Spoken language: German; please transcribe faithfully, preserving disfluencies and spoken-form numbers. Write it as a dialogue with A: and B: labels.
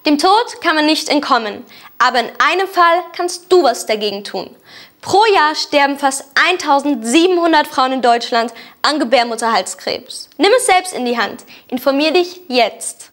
A: Dem Tod kann man nicht entkommen, aber in einem Fall kannst du was dagegen tun. Pro Jahr sterben fast eintausendsiebenhundert Frauen in Deutschland an Gebärmutterhalskrebs. Nimm es selbst in die Hand. Informier dich jetzt.